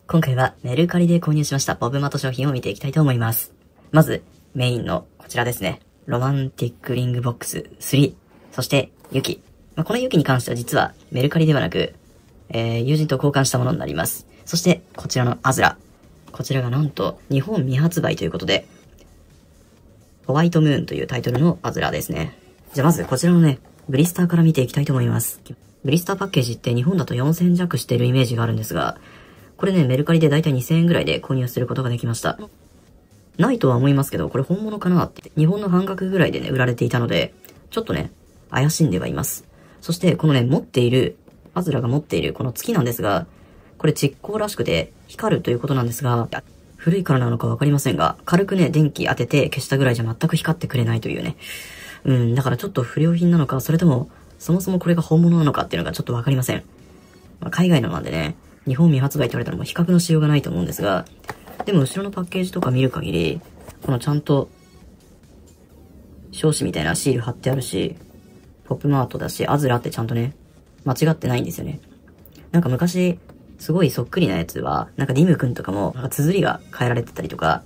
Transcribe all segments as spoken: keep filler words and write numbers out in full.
今回はメルカリで購入しましたポブマット商品を見ていきたいと思います。まず、メインのこちらですね。ロマンティックリングボックススリー。そして、ユキ。まあ、このユキに関しては実はメルカリではなく、えー、友人と交換したものになります。そして、こちらのアズラ。こちらがなんと日本未発売ということで、ホワイトムーンというタイトルのアズラですね。じゃあまずこちらのね、ブリスターから見ていきたいと思います。ブリスターパッケージって日本だとよんせんえん弱しているイメージがあるんですが、これね、メルカリでだいたいにせんえんぐらいで購入することができました。ないとは思いますけど、これ本物かなって、日本の半額ぐらいでね、売られていたので、ちょっとね、怪しんではいます。そして、このね、持っている、アズラが持っているこの月なんですが、これ蓄光らしくて光るということなんですが、古いからなのかわかりませんが、軽くね、電気当てて消したぐらいじゃ全く光ってくれないというね。うん、だからちょっと不良品なのか、それとも、そもそもこれが本物なのかっていうのがちょっとわかりません。まあ、海外のなんでね、日本未発売と言われたらもう比較のしようがないと思うんですが、でも後ろのパッケージとか見る限り、このちゃんと、表紙みたいなシール貼ってあるし、ポップマートだし、アズラってちゃんとね、間違ってないんですよね。なんか昔、すごいそっくりなやつは、なんかリムくんとかも、なんか綴りが変えられてたりとか、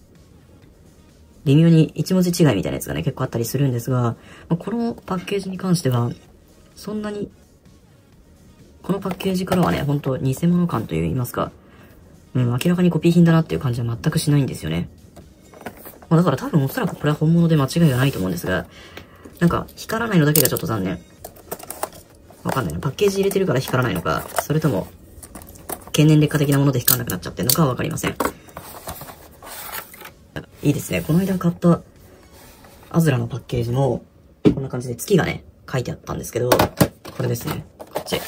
微妙に一文字違いみたいなやつがね、結構あったりするんですが、このパッケージに関しては、そんなに、このパッケージからはね、ほんと偽物感といいますか、うん、明らかにコピー品だなっていう感じは全くしないんですよね。まあ、だから多分おそらくこれは本物で間違いがないと思うんですが、なんか光らないのだけがちょっと残念。わかんないな。パッケージ入れてるから光らないのか、それとも、経年劣化的なもので光らなくなっちゃってるのかはわかりません。いいですね。この間買ったアズラのパッケージも、こんな感じで月がね、書いてあったんですけど、これですね。こっち。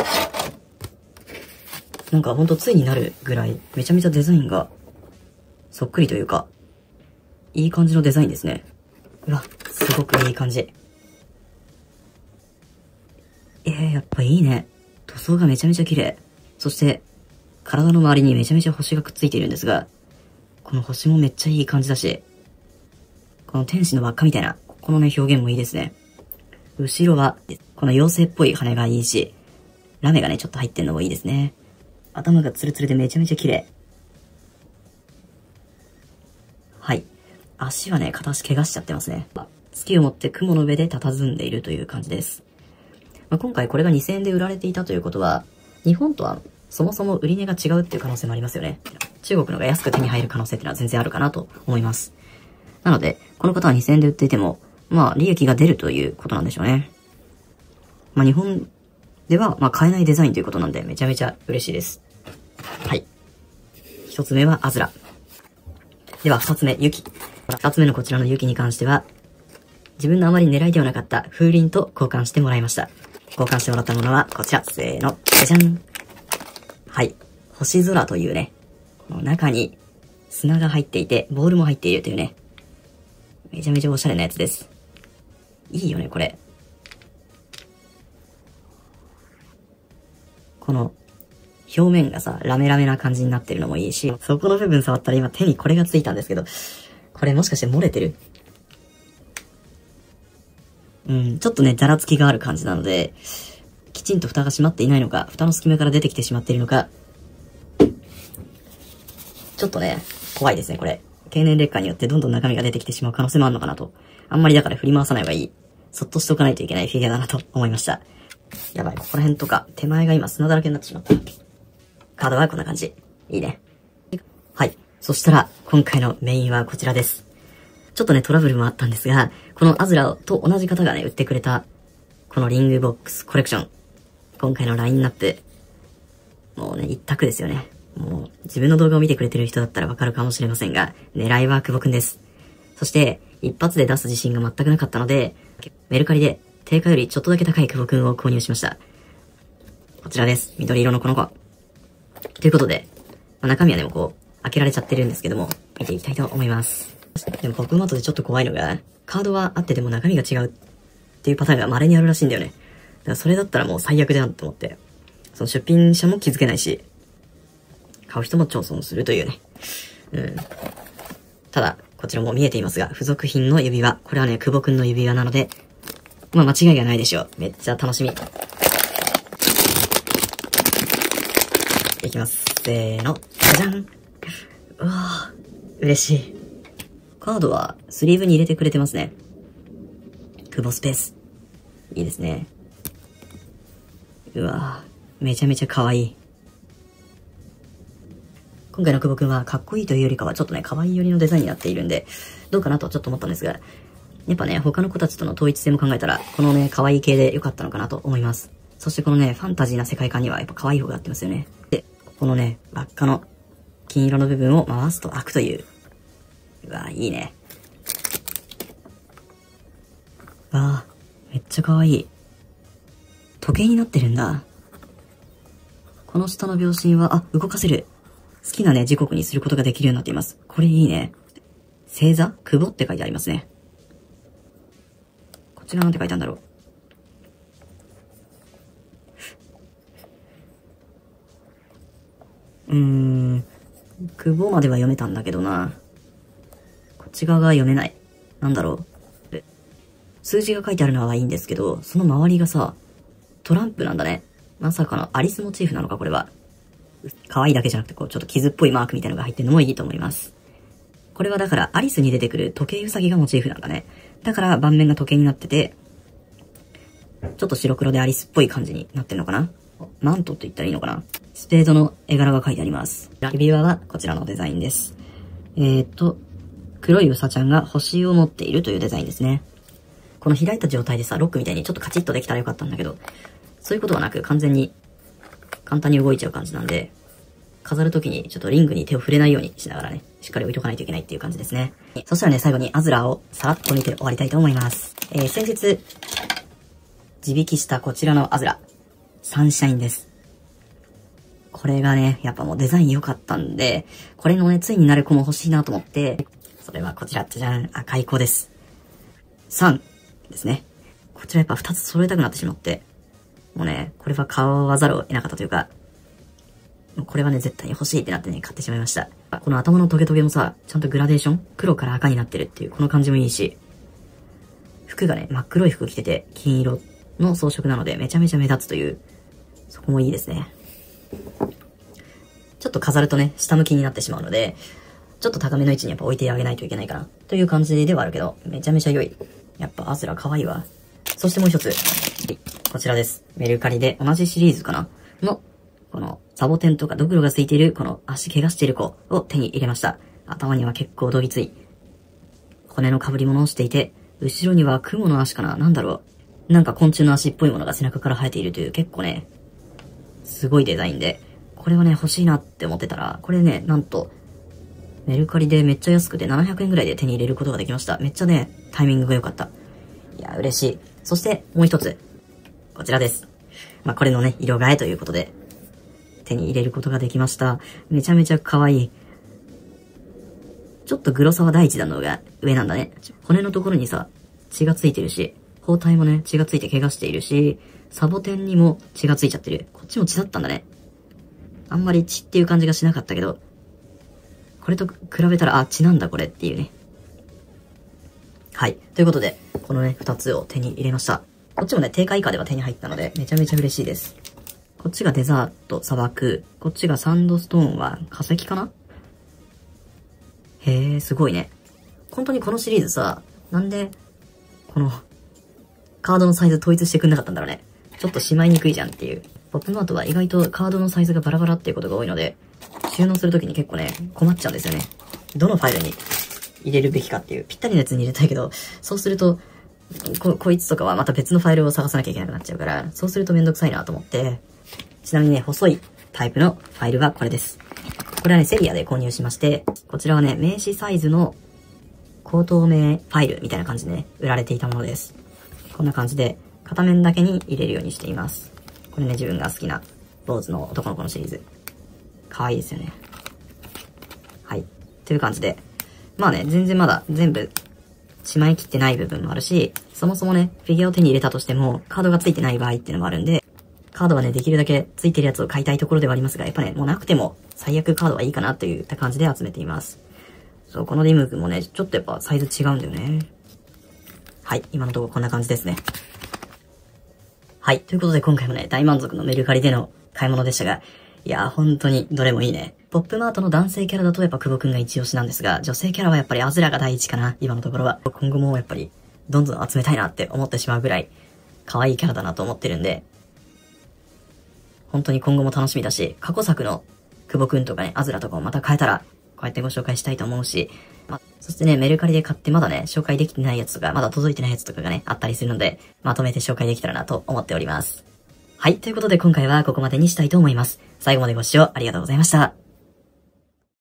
なんかほんとついになるぐらい、めちゃめちゃデザインが、そっくりというか、いい感じのデザインですね。うわ、すごくいい感じ。えー、やっぱいいね。塗装がめちゃめちゃ綺麗。そして、体の周りにめちゃめちゃ星がくっついているんですが、この星もめっちゃいい感じだし、この天使の輪っかみたいな、このね、表現もいいですね。後ろは、この妖精っぽい羽がいいし、ラメがね、ちょっと入ってんのもいいですね。頭がツルツルでめちゃめちゃ綺麗。はい。足はね、片足怪我しちゃってますね。月を持って雲の上で佇んでいるという感じです。まあ、今回これがにせんえんで売られていたということは、日本とはそもそも売り値が違うっていう可能性もありますよね。中国のが安く手に入る可能性っていうのは全然あるかなと思います。なので、この方はにせんえんで売っていても、まあ、利益が出るということなんでしょうね。まあ、日本では、まあ、買えないデザインということなんで、めちゃめちゃ嬉しいです。はい。一つ目はアズラ。では、二つ目、ユキ。二つ目のこちらのユキに関しては、自分のあまり狙いではなかった風鈴と交換してもらいました。交換してもらったものはこちら。せーの。じゃじゃん。はい。星空というね、この中に砂が入っていて、ボールも入っているというね、めちゃめちゃおしゃれなやつです。いいよね、これ。この、表面がさ、ラメラメな感じになってるのもいいし、そこの部分触ったら今手にこれがついたんですけど、これもしかして漏れてる？うん、ちょっとね、ざらつきがある感じなので、きちんと蓋が閉まっていないのか、蓋の隙間から出てきてしまっているのか、ちょっとね、怖いですね、これ。経年劣化によってどんどん中身が出てきてしまう可能性もあるのかなと。あんまりだから振り回さない方がいい。そっとしておかないといけないフィギュアだなと思いました。やばい、ここら辺とか、手前が今砂だらけになってしまった。カードはこんな感じ。いいね。はい。そしたら、今回のメインはこちらです。ちょっとね、トラブルもあったんですが、このアズラと同じ方がね、売ってくれた、このリングボックスコレクション。今回のラインナップ。もうね、一択ですよね。もう、自分の動画を見てくれてる人だったらわかるかもしれませんが、狙いは久保くんです。そして、一発で出す自信が全くなかったので、メルカリで定価よりちょっとだけ高い久保くんを購入しました。こちらです。緑色のこの子。ということで、まあ、中身はでもこう、開けられちゃってるんですけども、見ていきたいと思います。でもポップマットでちょっと怖いのが、カードはあってでも中身が違うっていうパターンが稀にあるらしいんだよね。だからそれだったらもう最悪じゃんと思って、その出品者も気づけないし、買う人も超損するというね。うん。ただ、こちらも見えていますが、付属品の指輪。これはね、久保くんの指輪なので、まあ間違いがないでしょう。めっちゃ楽しみ。いきます。 せーの。じゃじゃん。うわぁ、嬉しい。カードはスリーブに入れてくれてますね。久保スペース。いいですね。うわぁ、めちゃめちゃ可愛い。今回の久保くんはかっこいいというよりかはちょっとね、可愛い寄りのデザインになっているんで、どうかなとちょっと思ったんですが、やっぱね、他の子たちとの統一性も考えたら、このね、可愛い系で良かったのかなと思います。そしてこのね、ファンタジーな世界観にはやっぱ可愛い方が合ってますよね。で、このね、輪っかの金色の部分を回すと開くという。うわぁ、いいね。わぁ、めっちゃ可愛い。時計になってるんだ。この下の秒針は、あ、動かせる。好きなね、時刻にすることができるようになっています。これいいね。星座久保って書いてありますね。こちらなんて書いてあるんだろう。うーん。久保までは読めたんだけどな。こっち側が読めない。なんだろう。数字が書いてあるのはいいんですけど、その周りがさ、トランプなんだね。まさかのアリスモチーフなのか、これは。可愛いだけじゃなくて、こう、ちょっと傷っぽいマークみたいなのが入ってるのもいいと思います。これはだから、アリスに出てくる時計ウサギがモチーフなんだね。だから、盤面が時計になってて、ちょっと白黒でアリスっぽい感じになってるのかな。マントって言ったらいいのかな。スペードの絵柄が書いてあります。指輪はこちらのデザインです。えーと、黒いウサちゃんが星を持っているというデザインですね。この開いた状態でさ、ロックみたいにちょっとカチッとできたらよかったんだけど、そういうことはなく完全に簡単に動いちゃう感じなんで、飾るときにちょっとリングに手を触れないようにしながらね、しっかり置いとかないといけないっていう感じですね。そしたらね、最後にアズラーをさらっと見て終わりたいと思います。えー、先日、地引きしたこちらのアズラ、サンシャインです。これがね、やっぱもうデザイン良かったんで、これのね、ついになる子も欲しいなと思って、それはこちら、じゃじゃん、赤い子です。さんですね。こちらやっぱふたつ揃えたくなってしまって、もうね、これは買わざるを得なかったというか、これはね、絶対に欲しいってなってね、買ってしまいました。この頭のトゲトゲもさ、ちゃんとグラデーション黒から赤になってるっていう、この感じもいいし、服がね、真っ黒い服着てて、金色の装飾なので、めちゃめちゃ目立つという、そこもいいですね。ちょっと飾るとね、下向きになってしまうので、ちょっと高めの位置にやっぱ置いてあげないといけないかな、という感じではあるけど、めちゃめちゃ良い。やっぱアズラ可愛いわ。そしてもう一つ、こちらです。メルカリで同じシリーズかなの、このサボテンとかドクロがついているこの足怪我している子を手に入れました。頭には結構どぎつい骨の被り物をしていて、後ろには雲の足かな、なんだろう。なんか昆虫の足っぽいものが背中から生えているという結構ね、すごいデザインで、これはね欲しいなって思ってたら、これね、なんとメルカリでめっちゃ安くてななひゃくえんぐらいで手に入れることができました。めっちゃね、タイミングが良かった。いや、嬉しい。そしてもう一つ、こちらです。まあ、これのね、色替えということで、手に入れることができました。めちゃめちゃ可愛い。ちょっとグロさは第一弾の方が上なんだね。骨のところにさ、血がついてるし、包帯もね、血がついて怪我しているし、サボテンにも血がついちゃってる。こっちも血だったんだね。あんまり血っていう感じがしなかったけど、これと比べたら、あ、血なんだこれっていうね。はい。ということで、このね、二つを手に入れました。こっちもね、定価以下では手に入ったので、めちゃめちゃ嬉しいです。こっちがデザート、砂漠。こっちがサンドストーンは化石かな？へえ、すごいね。本当にこのシリーズさ、なんで、この、カードのサイズ統一してくんなかったんだろうね。ちょっとしまいにくいじゃんっていう。ポップマートは意外とカードのサイズがバラバラっていうことが多いので、収納するときに結構ね、困っちゃうんですよね。どのファイルに入れるべきかっていう。ぴったりのやつに入れたいけど、そうすると、こ、こいつとかはまた別のファイルを探さなきゃいけなくなっちゃうから、そうするとめんどくさいなと思って、ちなみにね、細いタイプのファイルはこれです。これはね、セリアで購入しまして、こちらはね、名刺サイズの高透明ファイルみたいな感じでね、売られていたものです。こんな感じで、片面だけに入れるようにしています。これね、自分が好きな坊主の男の子のシリーズ。可愛いですよね。はい。という感じで。まあね、全然まだ全部しまいきってない部分もあるし、そもそもね、フィギュアを手に入れたとしても、カードが付いてない場合っていうのもあるんで、カードはね、できるだけ付いてるやつを買いたいところではありますが、やっぱね、もうなくても最悪カードはいいかなといった感じで集めています。そう、このリム君もね、ちょっとやっぱサイズ違うんだよね。はい、今のところこんな感じですね。はい、ということで今回もね、大満足のメルカリでの買い物でしたが、 いやー、本当に、どれもいいね。ポップマートの男性キャラだとやっぱ久保くんが一押しなんですが、女性キャラはやっぱりアズラが第一かな、今のところは。今後もやっぱり、どんどん集めたいなって思ってしまうぐらい、可愛いキャラだなと思ってるんで、本当に今後も楽しみだし、過去作の久保くんとかね、アズラとかもまた変えたら、こうやってご紹介したいと思うし、まあ、そしてね、メルカリで買ってまだね、紹介できてないやつとか、まだ届いてないやつとかがね、あったりするので、まとめて紹介できたらなと思っております。はい、ということで今回はここまでにしたいと思います。最後までご視聴ありがとうございました。